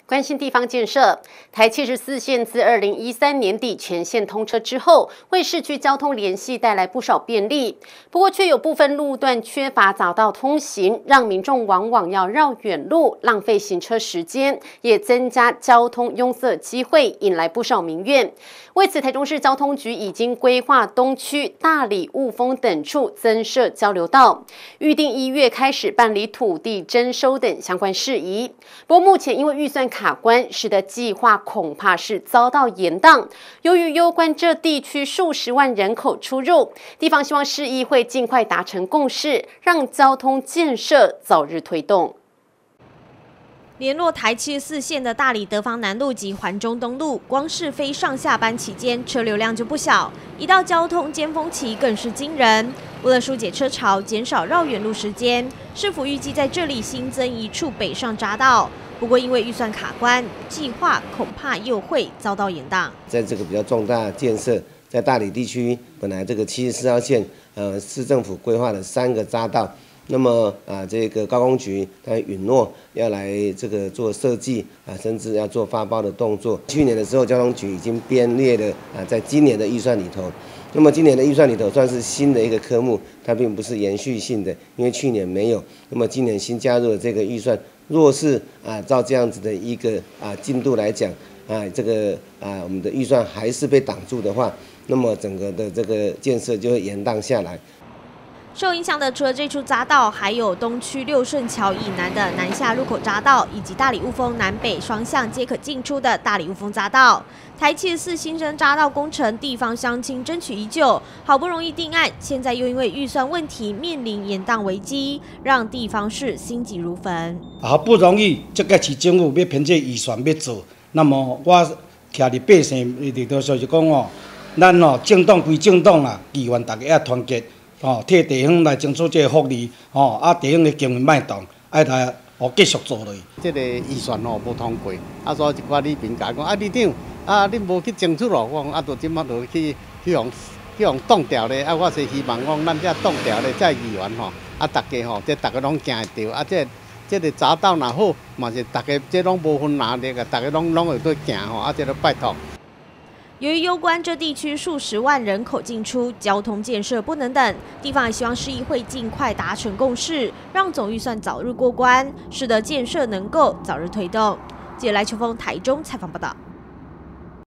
关心地方建设，台74线自2013年底全线通车之后，为市区交通联系带来不少便利。不过，却有部分路段缺乏匝道通行，让民众往往要绕远路，浪费行车时间，也增加交通拥塞机会，引来不少民怨。为此，台中市交通局已经规划东区、大里、雾峰等处增设交流道，预定1月开始办理土地征收等相关事宜。不过，目前因为预算卡关，使得计划恐怕是遭到延宕。由于攸关这地区数十万人口出入，地方希望市议会尽快达成共识，让交通建设早日推动。 联络台74线的大里德芳南路及环中东路，光是非上下班期间车流量就不小，一到交通尖峰期更是惊人。为了疏解车潮，减少绕远路时间，市府预计在这里新增1处北上匝道。不过因为预算卡关，计划恐怕又会遭到延宕。 在这个比较重大的建设，在大里地区，本来这个74号线，市政府规划了3个匝道。那么这个高工局它允诺要来这个做设计甚至要做发包的动作。去年的时候，交通局已经编列了在今年的预算里头。那么今年的预算里头算是新的一个科目，它并不是延续性的，因为去年没有。那么今年新加入的这个预算，若是照这样子的一个进度来讲，这个我们的预算还是被挡住的话，那么整个的这个建设就会延宕下来。 受影响的除了这处匝道，还有东区六顺桥以南的南下入口匝道，以及大里雾峰南北双向皆可进出的大里雾峰匝道。台74新生匝道工程，地方乡亲争取已久，好不容易定案，现在又因为预算问题面临延宕危机，让地方市心急如焚。 好不容易这个市政府要凭这预算要做，那么我徛伫百姓里头就是讲咱政党归政党啦，议员大家要团结。替地方来争取这个福利，地方的经营卖动，爱来继续做落去。 这个预算无通过，所以一寡里民甲讲，里长，你无去争取咯，我讲就即马就去用挡掉咧，我是希望讲咱这挡掉咧，这议员大家这大家拢行会着，这个匝道若好，嘛是大家这拢无分哪里个，大家拢会对行这个拜托。 由于攸关这地区数十万人口进出，交通建设不能等，地方也希望市议会尽快达成共识，让总预算早日过关，使得建设能够早日推动。记者赖秋峰台中采访报道。